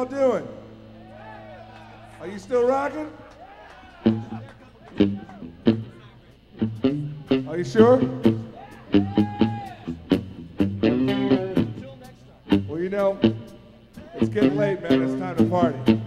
doing? Are you still rocking? Are you sure? Well, you know, it's getting late, man. It's time to party.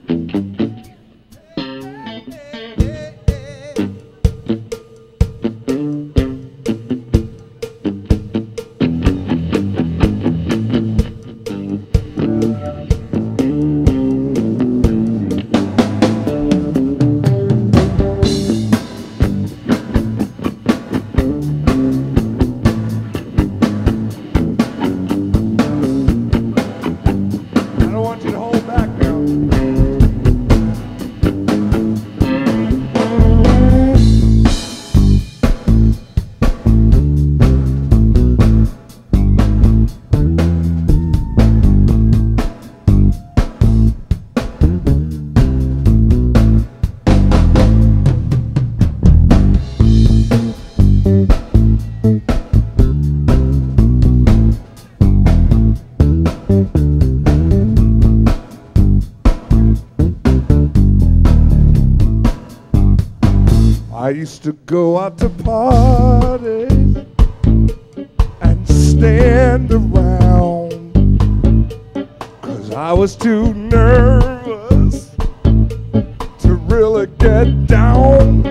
I used to go out to parties and stand around, 'cause I was too nervous to really get down.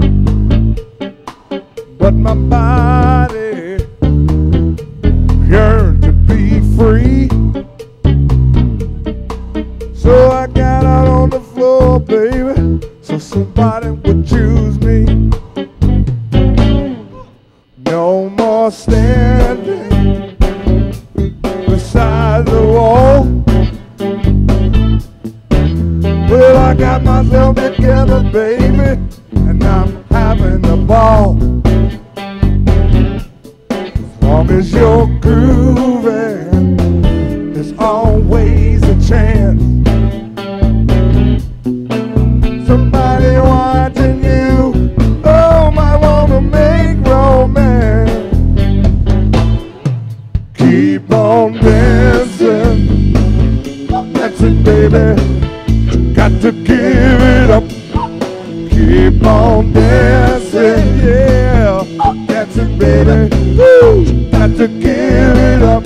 But my body yearned to be free, so I got out on the floor, baby, so somebody would choose me. No more standing beside the wall. Well, I got myself together, baby, and I'm having a ball. As long as you're grooving, there's always a chance. Somebody watching you, oh, might wanna make romance. Keep on dancing, that's it, baby. Got to give it up. Keep on dancing, yeah, that's it, baby. Woo, got to give it up.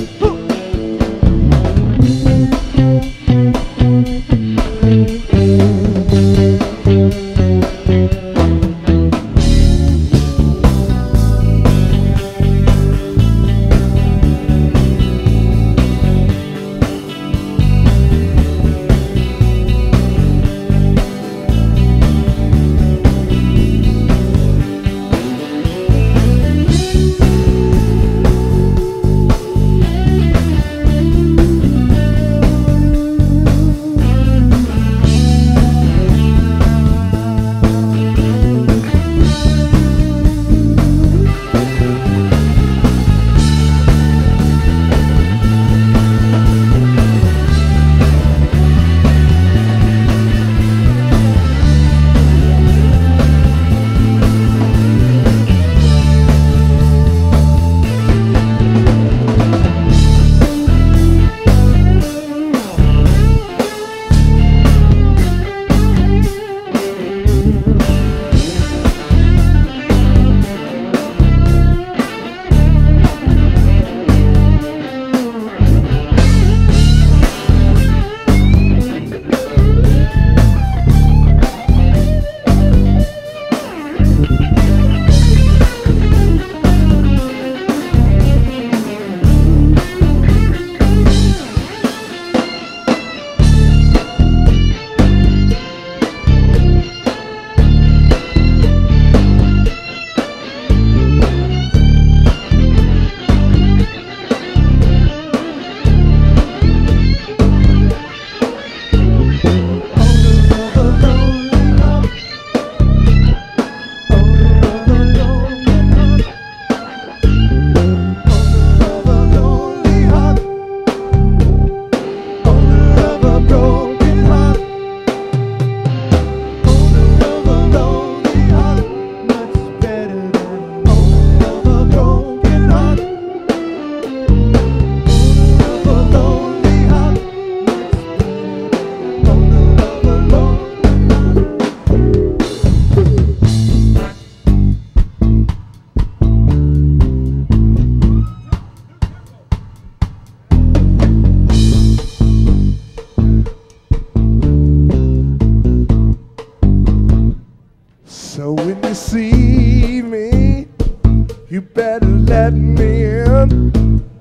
So when you see me, you better let me in.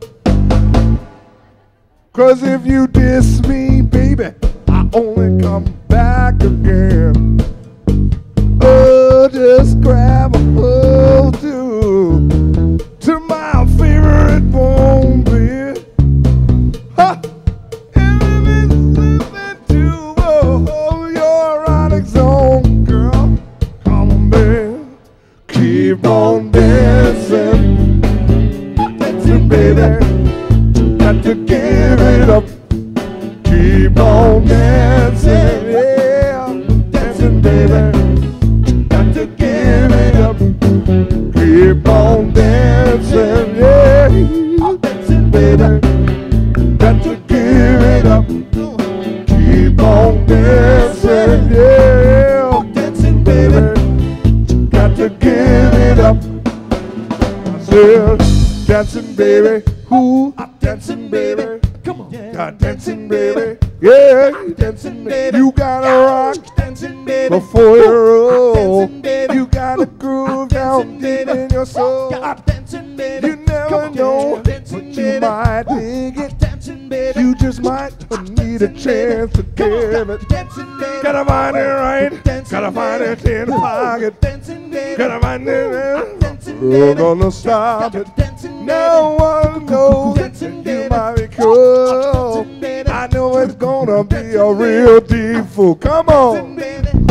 'Cause if you diss me, baby, I only come back again. Oh, just grab a hold to my favorite bone beer. Ha! Everything's slipping to your erotic zone, girl. Come on, baby. Keep on dancing. Dancing, baby. Got to give it up. Keep on dancing, yeah. Dancing, baby. Got to give it up. Keep on dancing, yeah. Dancing, baby. Got to give it up. Keep on dancing, yeah. Dancing, baby. Got to give it up. I said, dancing, baby. Who? I'm dancing, baby. Come on. Got dancing, baby. Yeah, dancing, baby. You gotta rock dancing, baby. Before you roll. You gotta groove down deep in your soul. Dancing, baby. You never know, but you might dig it. You just might need a chance to give it. Gotta find it right. Gotta find it in the pocket. Gotta find it. We're gonna stop it. No one knows you might be cool. I know it's gonna be a real deep fool. Come on.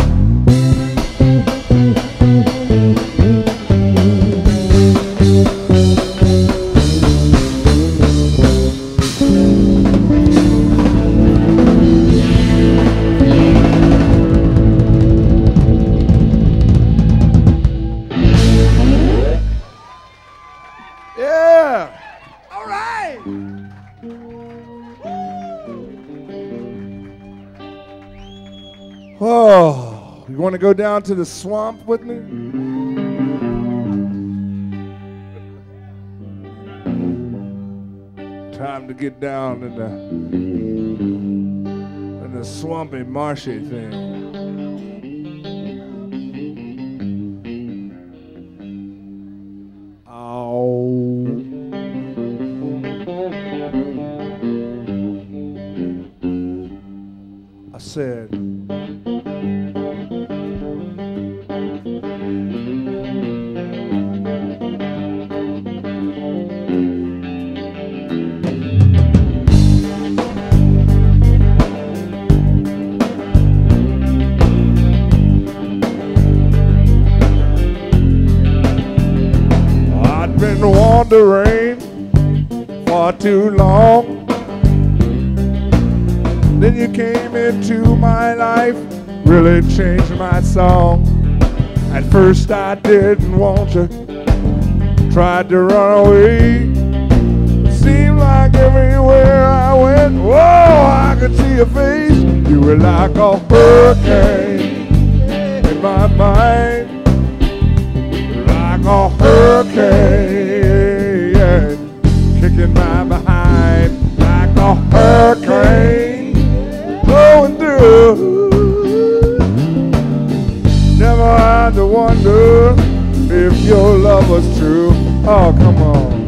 Oh, you want to go down to the swamp with me? Time to get down in the swampy, marshy thing. Oh. I said, the rain for too long. Then you came into my life, really changed my song. At first I didn't want you, tried to run away. It seemed like everywhere I went, whoa, I could see your face. You were like a hurricane in my mind, like a hurricane. Kicking my behind like a hurricane blowing through. Never had to wonder if your love was true. Oh, come on.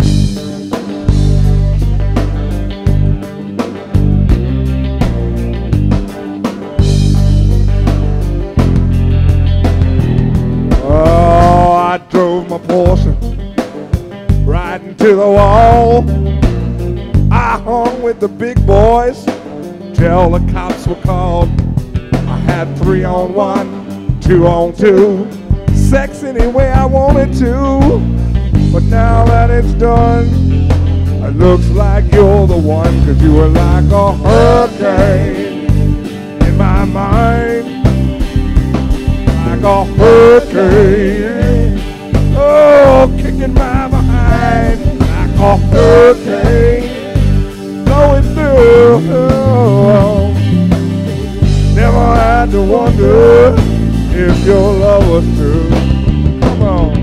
Oh, I drove my Porsche right into the wall. I hung with the big boys till the cops were called. I had 3 on 1, 2 on 2, sex any way I wanted to. But now that it's done, it looks like you're the one, 'cause you were like a hurricane in my mind, like a hurricane. Oh, kicking my behind like a hurricane blowing through. Oh, never had to wonder if your love was true. Come on.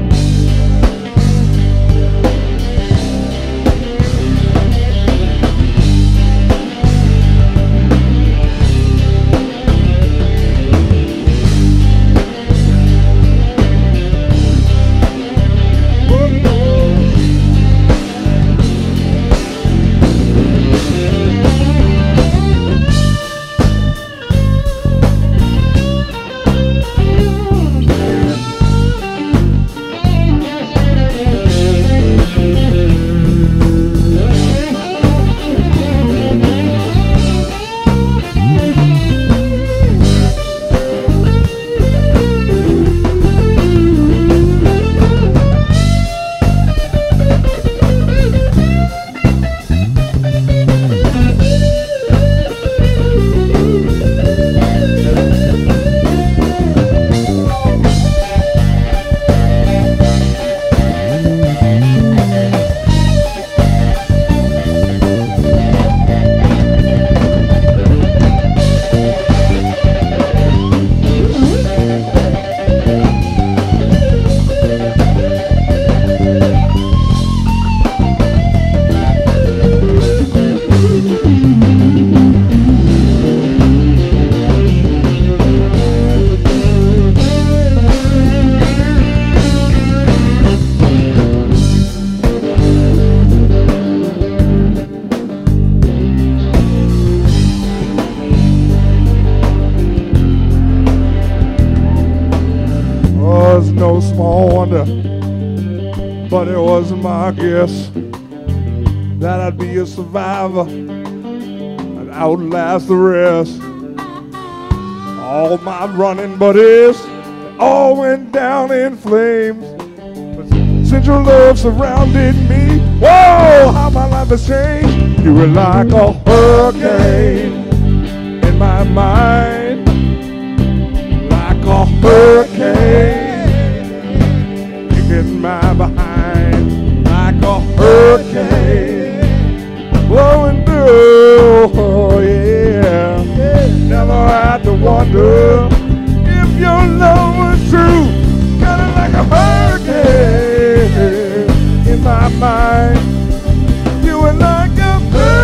was no small wonder, but it was my guess that I'd be a survivor, I'd outlast the rest. All my running buddies all went down in flames, but since your love surrounded me, whoa, how my life has changed. You were like a hurricane in my mind, like a hurricane kicking my behind, like a hurricane blowing through, oh yeah. Never had to wonder if your love was true, kinda like a hurricane in my mind. You were like a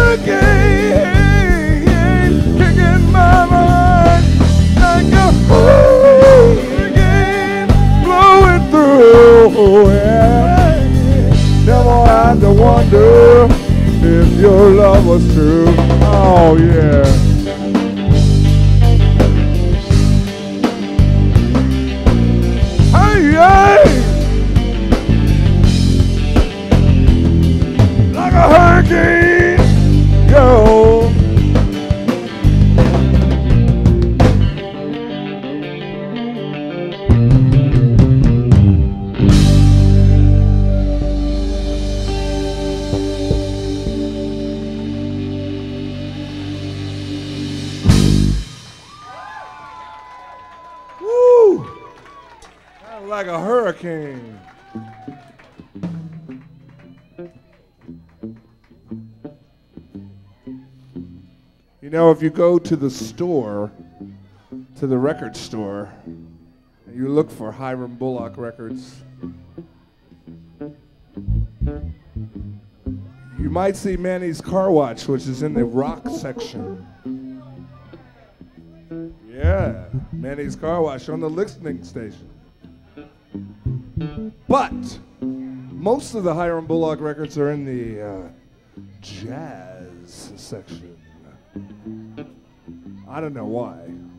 hurricane kicking my mind, like a hurricane blowing through. Yeah. Never had to wonder if your love was true. Oh yeah. Hey, hey. Like a hurricane, yo. Woo! Kind of like a hurricane. You know, if you go to the store, to the record store, and you look for Hiram Bullock records, you might see Manny's Car Watch, which is in the rock section. Yeah, Manny's Car Wash on the listening station. But most of the Hiram Bullock records are in the jazz section. I don't know why.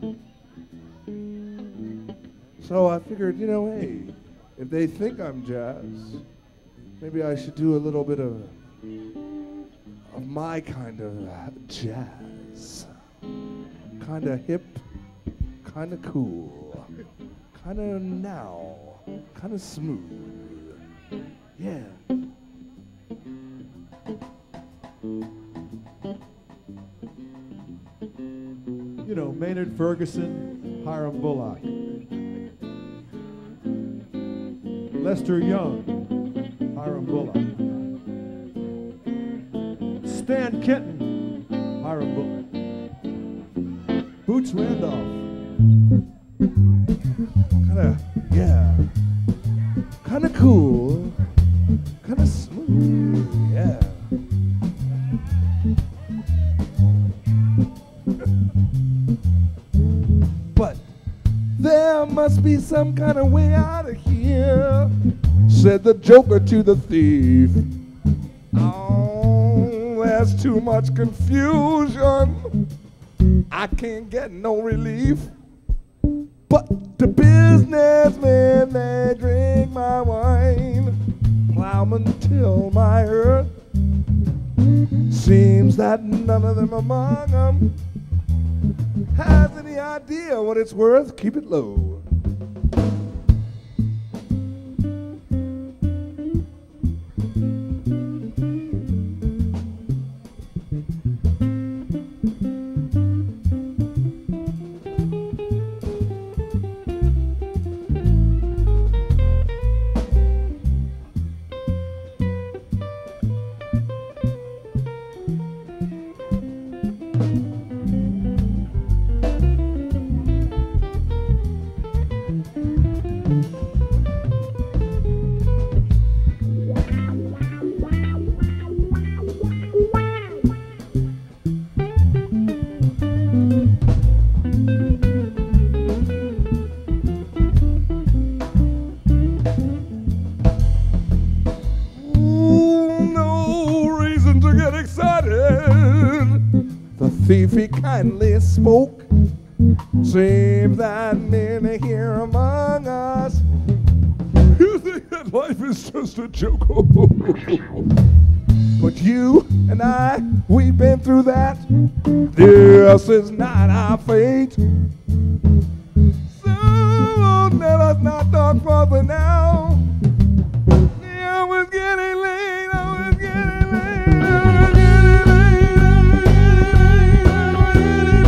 So I figured, you know, hey, if they think I'm jazz, maybe I should do a little bit of my kind of jazz. Kind of hip, kind of cool, kind of now, kind of smooth. Yeah. You know, Maynard Ferguson, Hiram Bullock. Lester Young, Hiram Bullock. Stan Kenton, Hiram Bullock. Boots Randolph. Kinda, yeah. Kinda cool. Kinda smooth, yeah. But there must be some kind of way out of here, said the Joker to the thief. Oh, there's too much confusion. I can't get no relief. But the businessmen, they drink my wine. Plowmen till my earth. Seems that none of them among them has any idea what it's worth. Keep it low. Thief, he kindly spoke. Seems that many here among us life is just a joke. But you and I, we've been through that. This is not our fate. So let us not talk further now. I was getting late, I was getting late, I was getting late, I was getting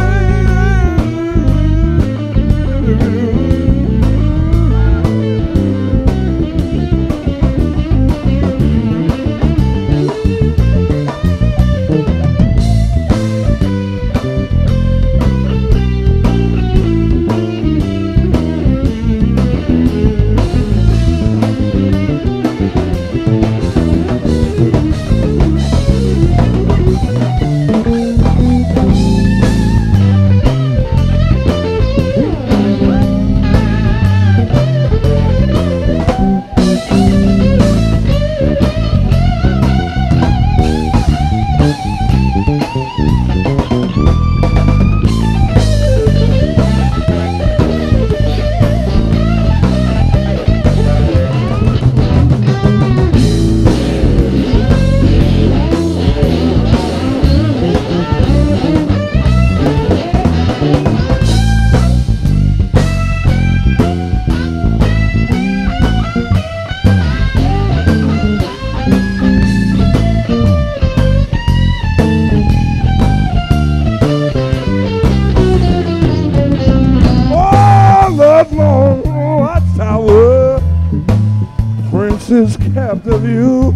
Along the Watchtower, Prince's kept of you,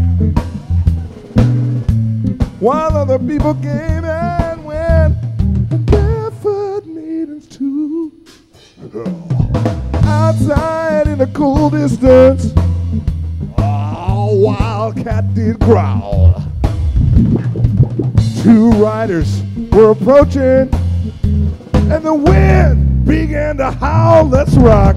while other people came and went, and barefoot maidens too. Outside in the cool distance, a wildcat did growl. Two riders were approaching, and the wind began to howl. Let's rock.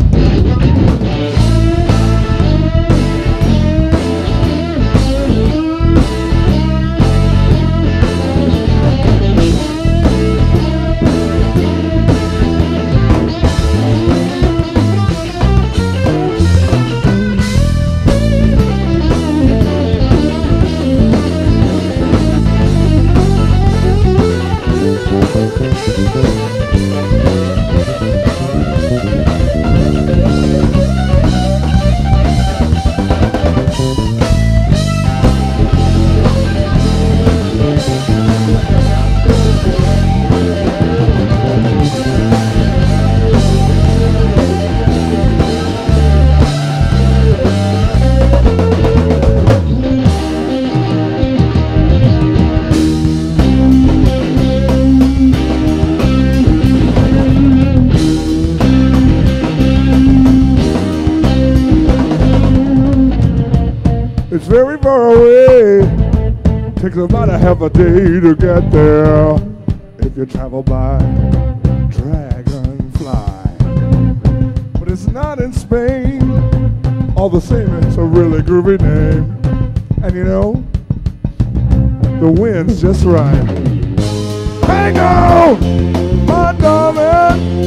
It's very far away. Takes about a half a day to get there if you travel by Dragonfly. But it's not in Spain. All the same, it's a really groovy name. And you know, the wind's just right. Hang on, my darling.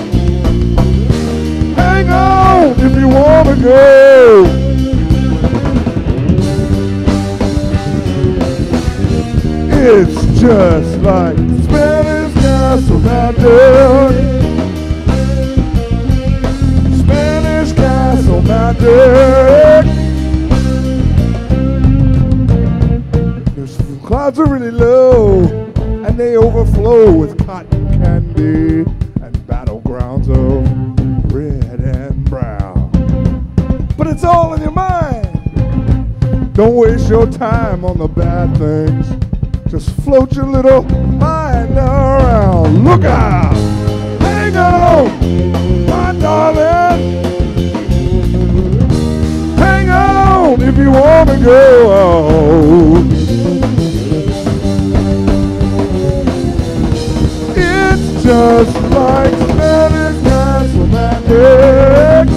Hang on if you want to go. It's just like Spanish Castle Mountain. Spanish Castle Mountain. The clouds are really low, and they overflow with cotton candy and battlegrounds of red and brown. But it's all in your mind. Don't waste your time on the bad things. Just float your little mind around. Look out! Hang on, my darling. Hang on if you want to go. It's just like Spanish Castle Magic.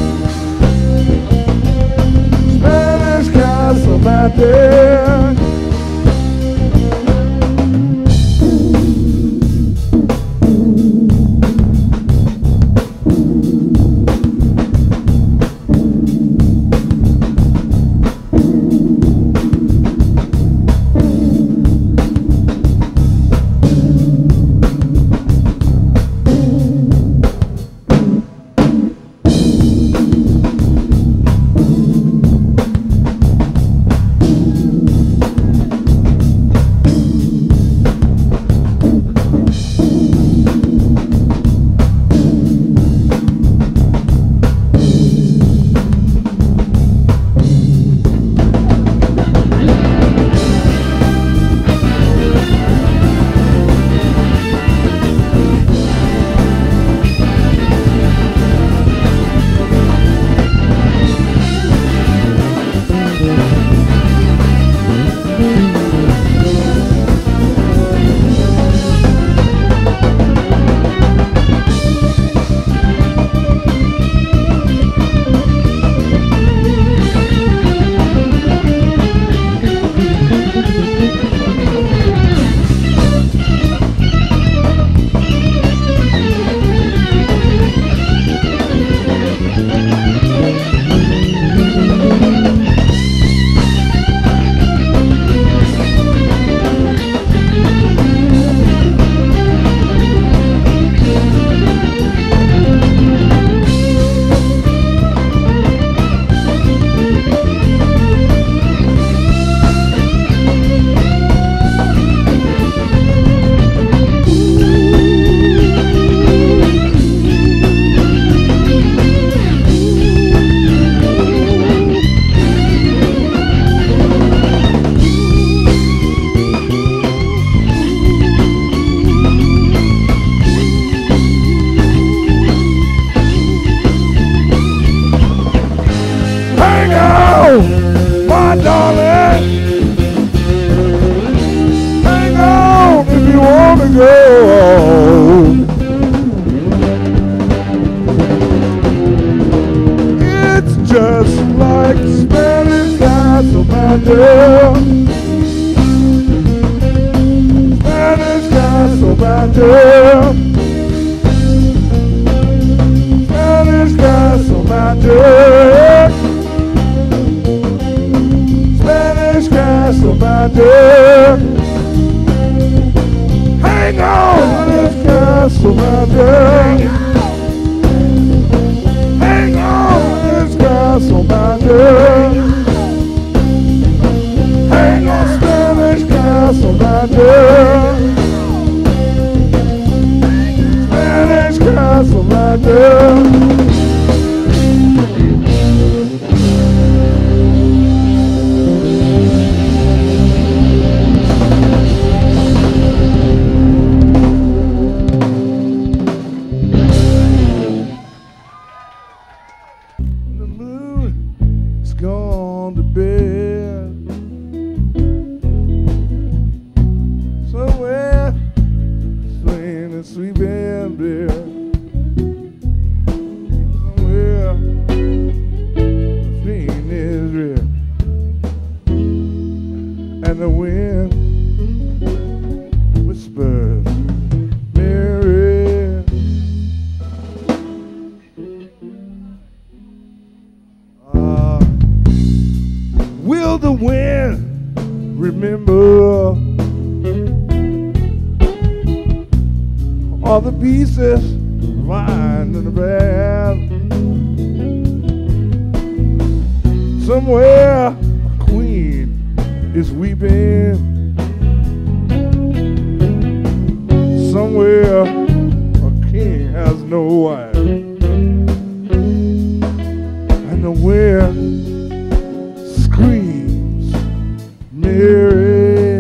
Spanish Castle Magic. like Spanish skies so magic. Spanish skies so magic. Spanish skies so magic. Spanish skies so magic. Hang on, Spanish skies so magic. Hang on, Spanish skies so magic. Hang on, Spanish skies so magic. Spanish skies so magic. All the pieces lying in the bed. Somewhere a queen is weeping. Somewhere a king has no wife. And the wind screams, Mary.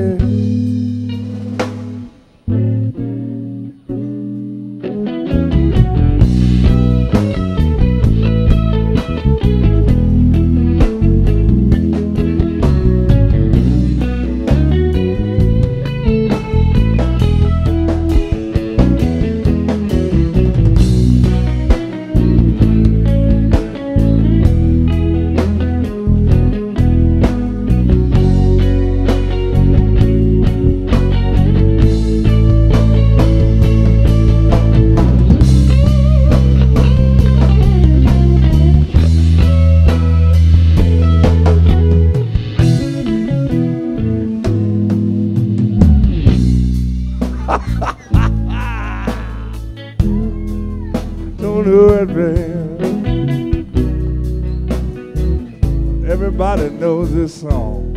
Everybody knows this song.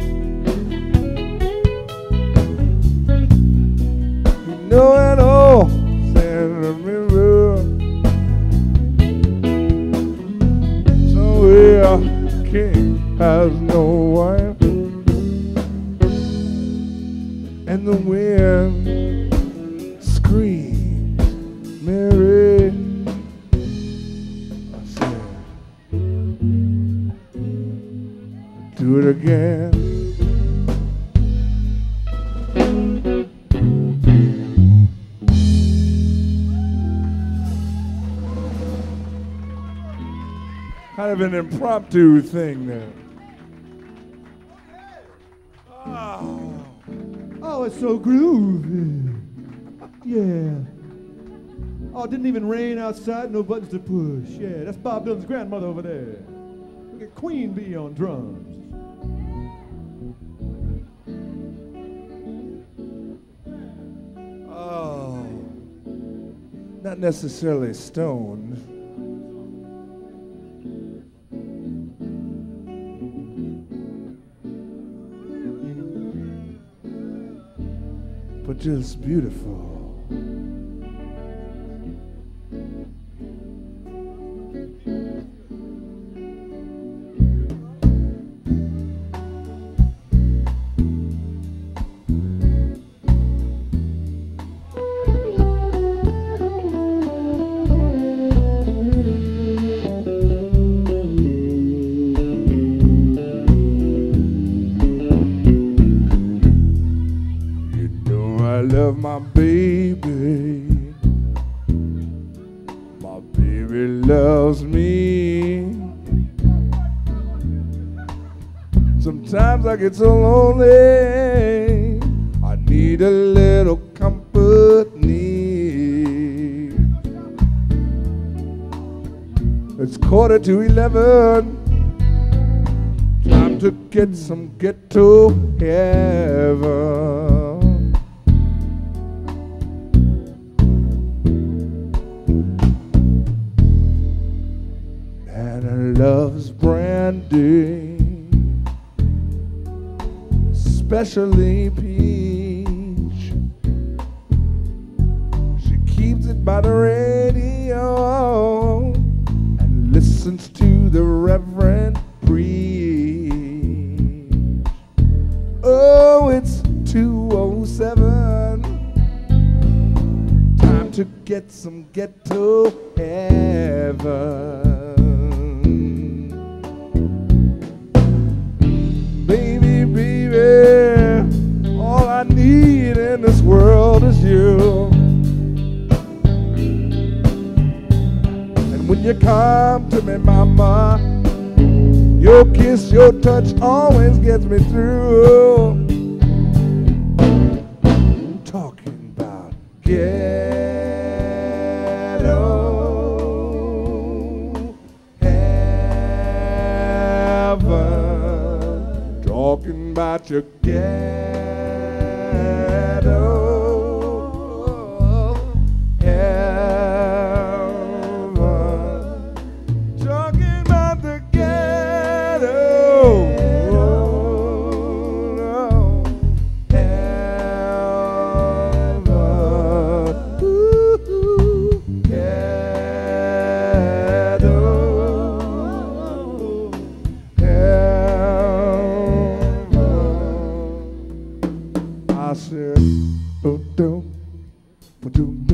You know it all, and remember. Somewhere a king has no wife, and the wind screams, Mary. Do it again. Kind of an impromptu thing there. Oh, it's so groovy. Yeah. Oh, it didn't even rain outside, no buttons to push. Yeah, that's Bob Dylan's grandmother over there. Look at Queen Bee on drums. Oh, not necessarily stoned. But just beautiful. Love my baby. My baby loves me. Sometimes I get so lonely, I need a little company. It's 11:15. Time to get some ghetto heaven. Anna loves brandy, especially peach. She keeps it by the radio and listens to the Reverend preach. Oh, it's 2:07. Time to get some ghetto heaven. Baby, baby, all I need in this world is you. And when you come to me, mama, your kiss, your touch always gets me through. I'm talking about ghetto heaven. Talking about your ghetto heaven. Talking about the ghetto heaven. Ooh, ghetto heaven. I said, oh, don't, doing,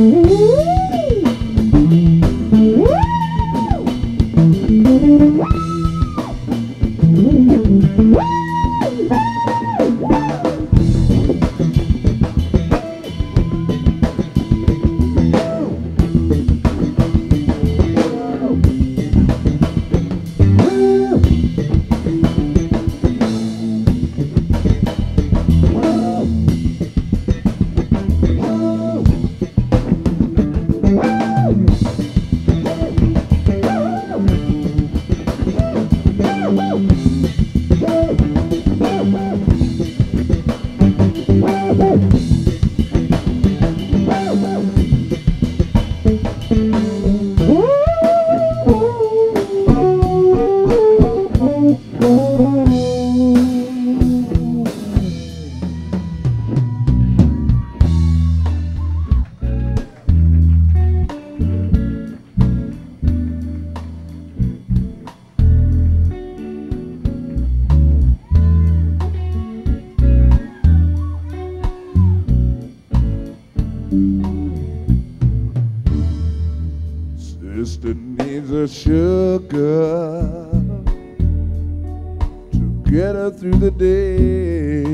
Sister needs a sugar to get her through the day.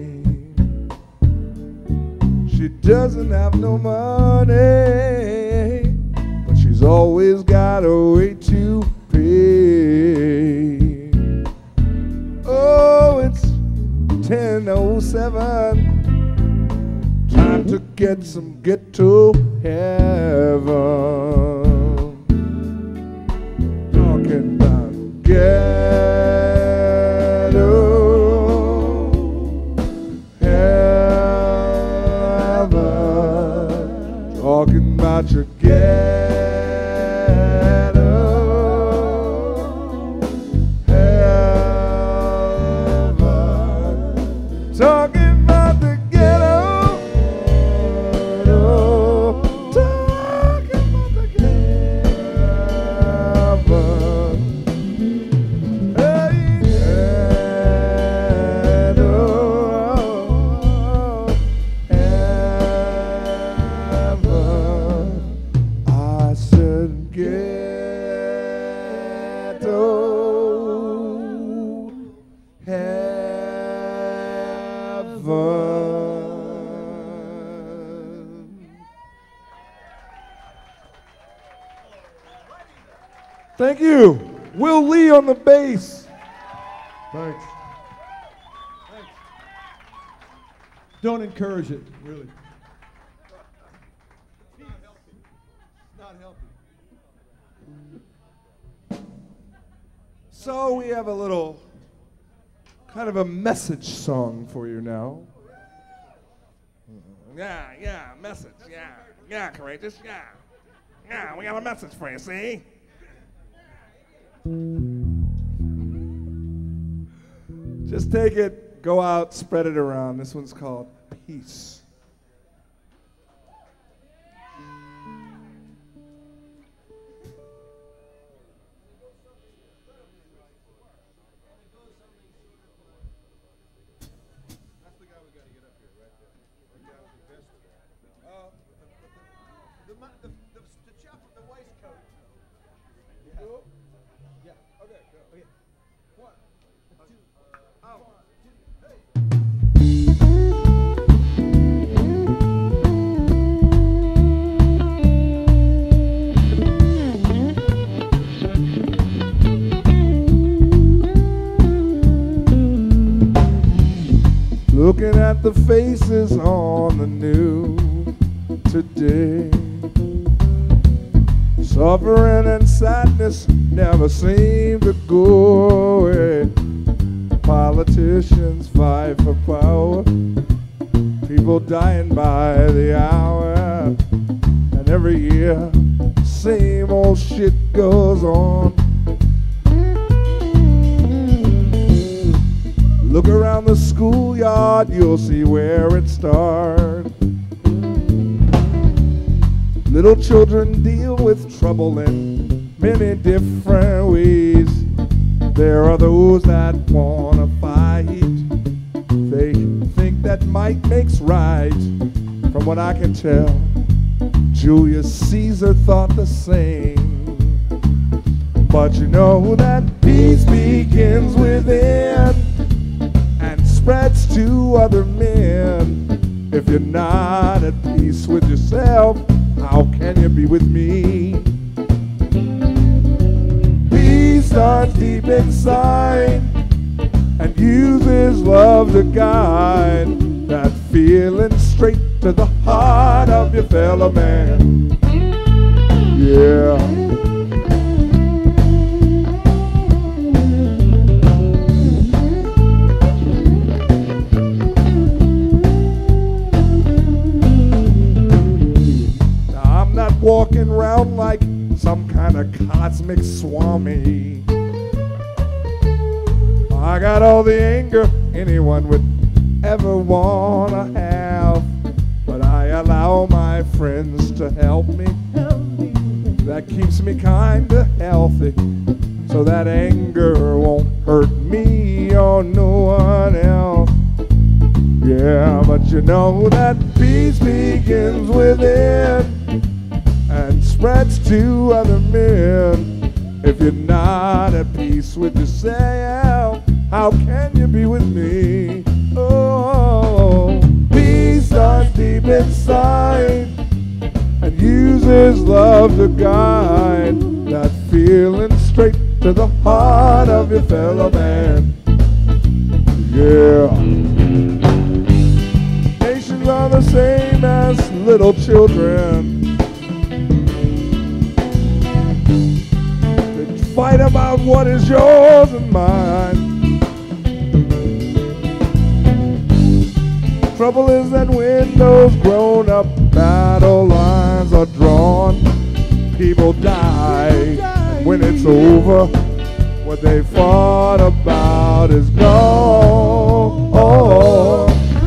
She doesn't have no money, but she's always got a way to pay. Oh, it's 10:07. Time to get some Ghetto Heaven. Talking about Ghetto Heaven. Talking about your Ghetto Heaven. Talking about the ghetto. Thank you. Will Lee on the bass. Thanks. Thanks. Don't encourage it, really. Not healthy. So we have a little kind of a message song for you now. Yeah, message, yeah, courageous, yeah, we got a message for you, see? Just take it, go out, spread it around. This one's called Peace. Looking at the faces on the news today, suffering and sadness never seem to go away. Politicians fight for power, people dying by the hour, and every year same old shit goes on. Look around the schoolyard, you'll see where it starts. Little children deal with trouble in many different ways. There are those that wanna fight. They think that might makes right. From what I can tell, Julius Caesar thought the same. But you know that peace begins within and spreads to other men. If you're not at peace with yourself, how can you be with me? Peace starts deep inside and uses love to guide that feeling straight to the heart of your fellow man. Yeah. Walking around like some kind of cosmic swami. I got all the anger anyone would ever wanna have, but I allow my friends to help me. That keeps me kinda healthy, so that anger won't hurt me or no one else. Yeah, but you know that peace begins within and spreads to other men. If you're not at peace with yourself, how can you be with me? Oh, peace starts deep inside and uses love to guide that feeling straight to the heart of your fellow man. Yeah. Nations are the same as little children. Fight about what is yours and mine. Trouble is that when those grown-up battle lines are drawn, people die. And when it's over, what they fought about is gone. Oh.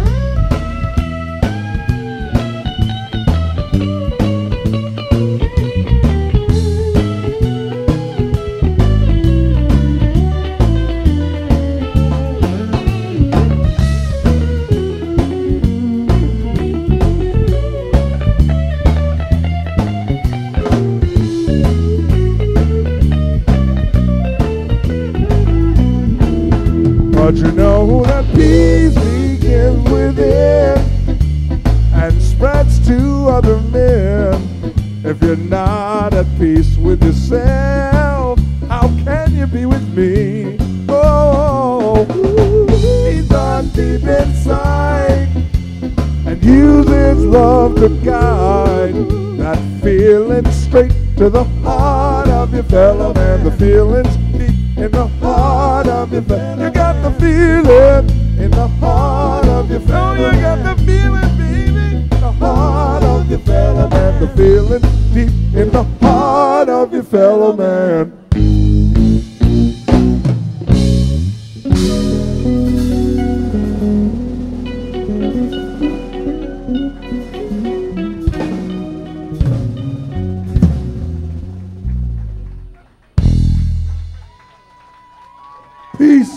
But you know that peace begins within and spreads to other men. If you're not at peace with yourself, how can you be with me? Oh, he's on deep inside and uses love to guide that feeling straight to the heart of your fellow man. The feeling's deep in the heart of your fellow. You got the feeling in the heart of your fellow. Oh, you got the feeling, baby, in the heart of your fellow man. The feeling deep in the heart of your fellow man. Peace.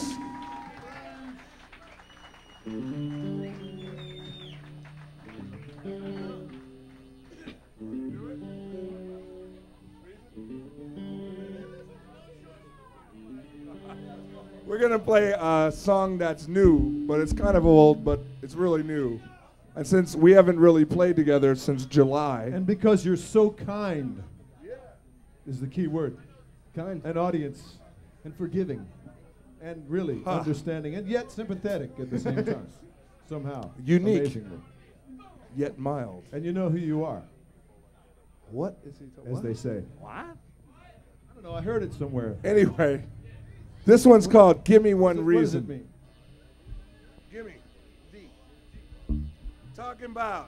We're going to play a song that's new, but it's kind of old, but it's really new. And since we haven't really played together since July. And because you're so kind, is the key word. Kind. And audience, and forgiving, and really understanding, and yet sympathetic at the same time. Somehow. Unique. Amazingly. Yet mild. And you know who you are. What is he talking about? As they say. What? I don't know, I heard it somewhere. Anyway, this one's called Give Me One Reason. What does it mean? Gimme. D. Talking about.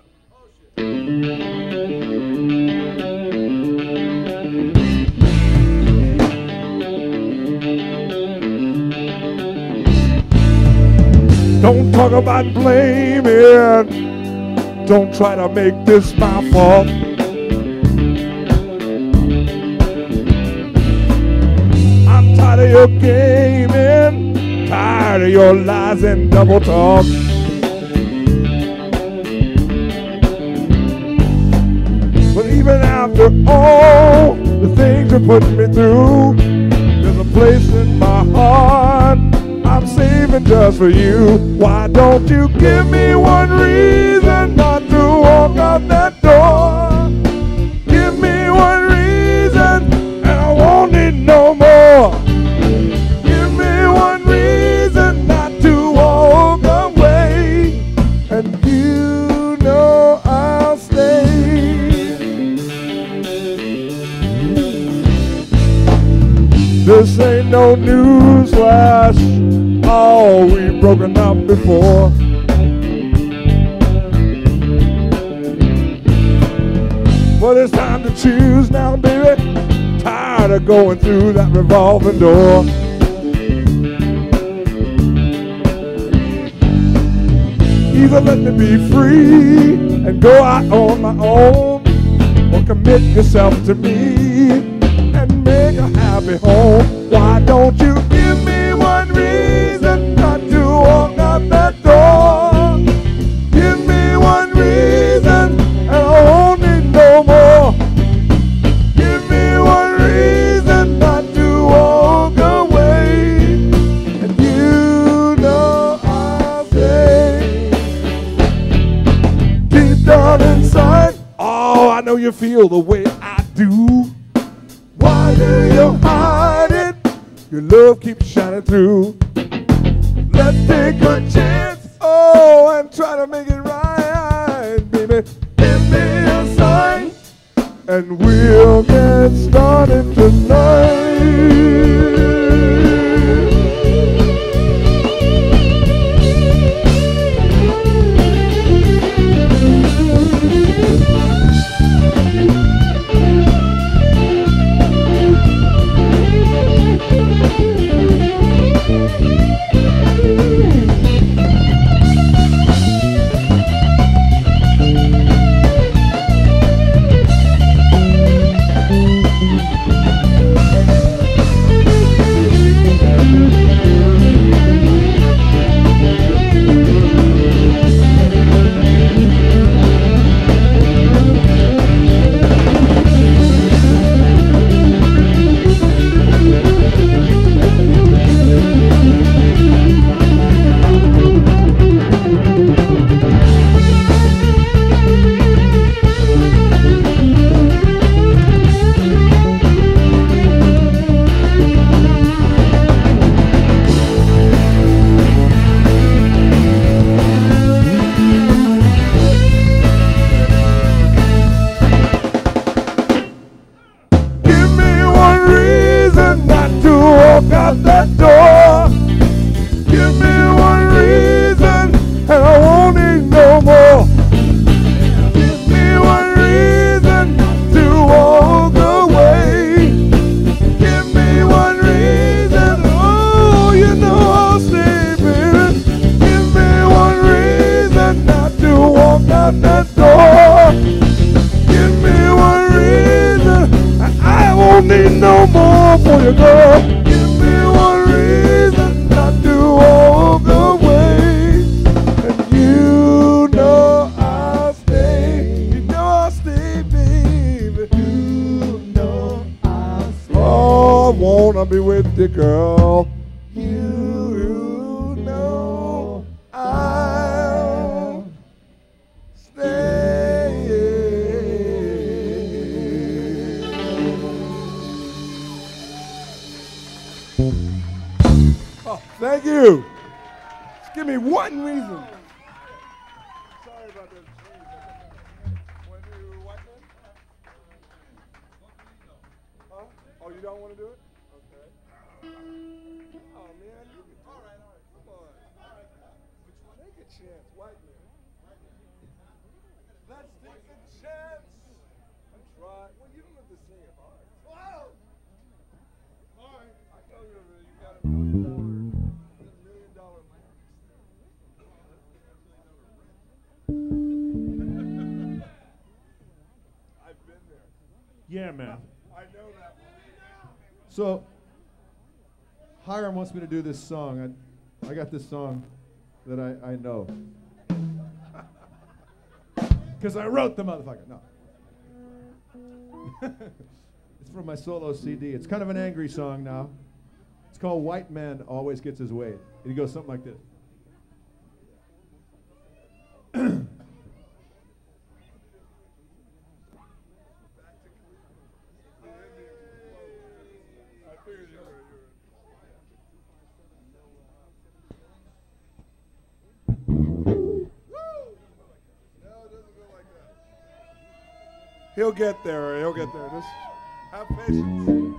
Don't talk about blaming. Don't try to make this my fault. I'm tired of your gaming, tired of your lies and double talk. But even you put me through. There's a place in my heart I'm saving just for you. Why don't you give me one reason not to walk out that door? Give me one reason and I won't need no more. Give me one reason not to walk away, and you know I'll stay. This ain't no newsflash. Oh, we've broken up before. But it's time to choose now, baby. Tired of going through that revolving door. Either let me be free and go out on my own, or commit yourself to me and make a happy home. Why don't you give me one reason not to walk out that door? Give me one reason and I won't need no more. Give me one reason not to walk away, and you know I'll stay. Deep down inside, oh, I know you feel the way I do. Why do you hide it? Your love keeps shining through. Let's take a chance, oh, and try to make it right, baby. Give me a sign, and we'll get started tonight. Thank you. Just give me one reason. Sorry about that. Want to do what then? Huh? Oh, you don't want to do it? Okay. Oh, man. All right. Come on. Take a chance, white man. Let's take a chance. And try. Well, you don't have to sing it hard. Wow. All right. I told you you got $1 million. I've been there. Yeah, man. I know that one. So, Hiram wants me to do this song. I got this song that I know. Because I wrote the motherfucker. No. It's from my solo CD. It's kind of an angry song now. It's called White Man Always Gets His Way. It goes something like this. He'll get there. He'll get there. Just have patience.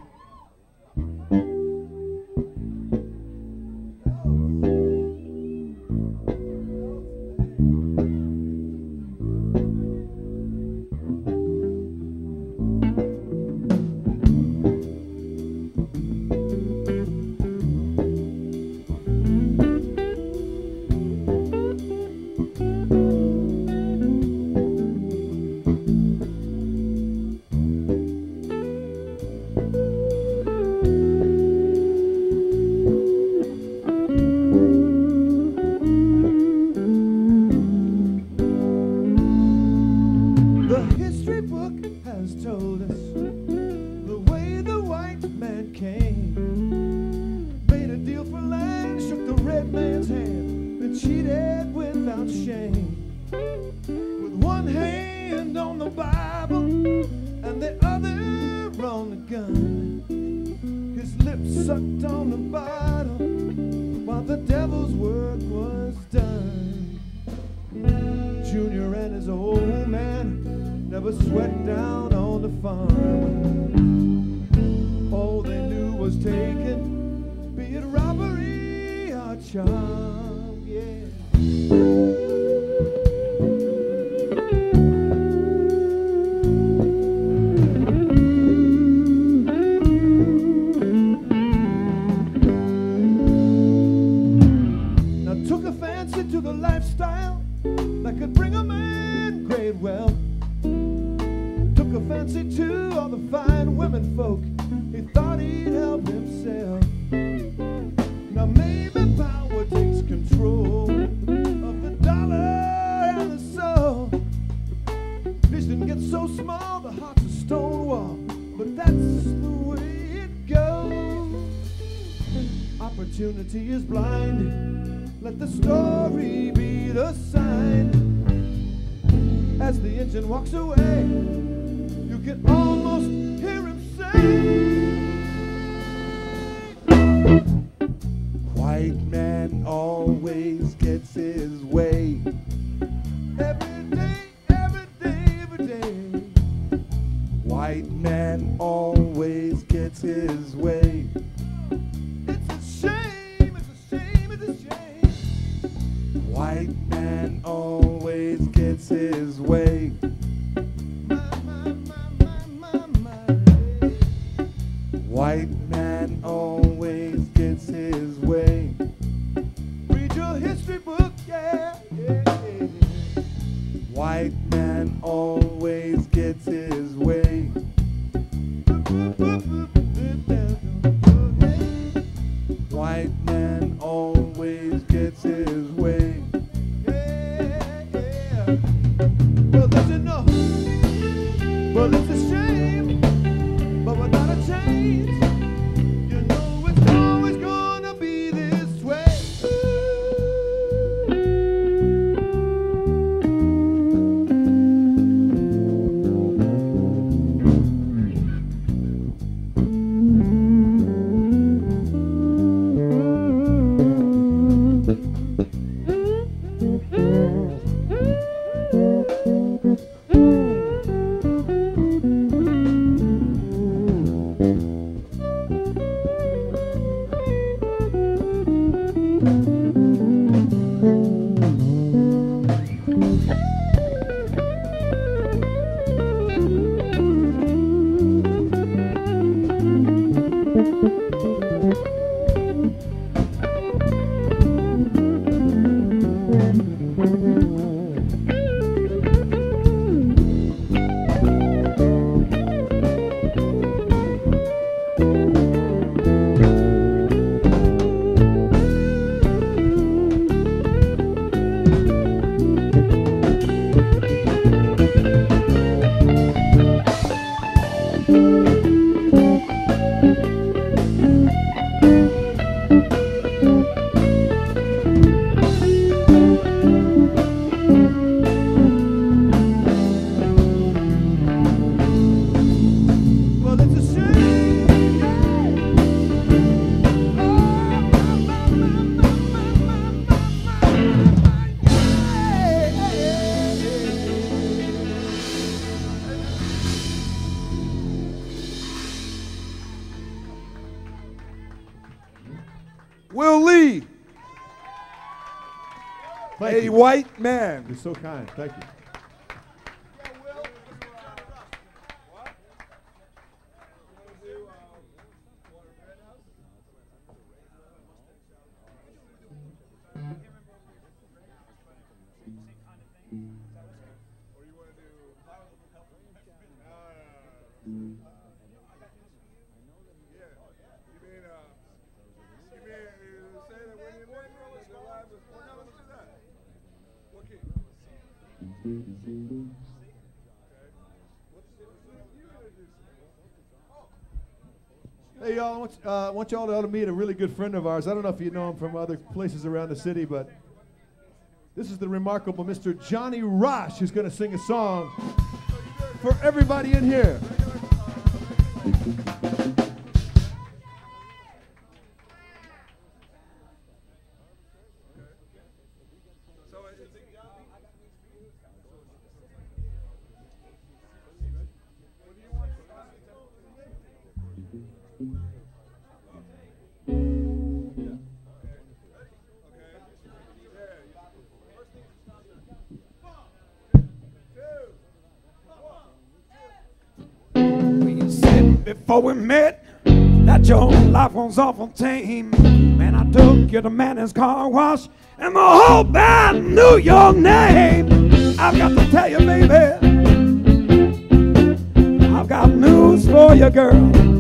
Opportunity is blind. Let the story be the sign. As the engine walks away, you can almost hear him say, white man always gets his way. Every day, every day, every day. White man always gets his way. White man always gets his way. White man always gets his way. Read your history book, yeah, yeah, yeah. White man always gets his way. White man always gets his way. Well, it's a shame, but without a change, you know it's always gonna be this way. Will Lee, Thank you. white man. You're so kind. Thank you. Hey, y'all, I want y'all to meet a really good friend of ours. I don't know if you know him from other places around the city, but this is the remarkable Mr. Jonny Rosch, who's going to sing a song for everybody in here. Before we met, that your life was awful tame. Man, I took you to Manny's car wash, and the whole band knew your name. I've got to tell you, baby, I've got news for you, girl.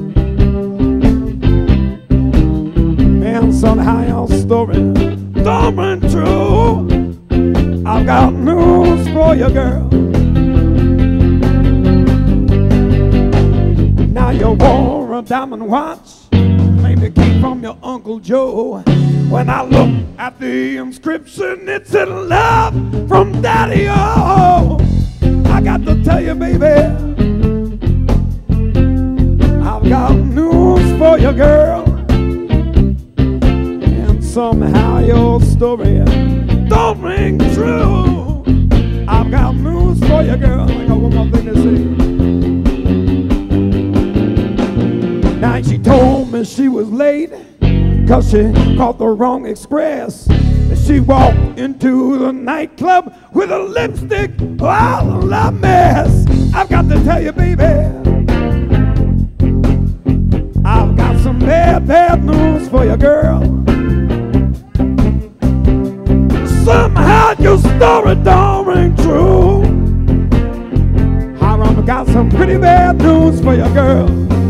Man, somehow your story don't ring true. I've got news for you, girl. Now you wore a diamond watch, maybe came from your Uncle Joe. When I look at the inscription, it said love from Daddy-O. I got to tell you, baby, I've got news for you, girl. And somehow your story don't ring true. I've got news for you, girl. I got one more thing to say. Now she told me she was late 'cause she caught the wrong express. She walked into the nightclub with a lipstick all a mess. I've got to tell you, baby, I've got some bad, bad news for you, girl. Somehow your story don't ring true. Hiram got some pretty bad news for you, girl.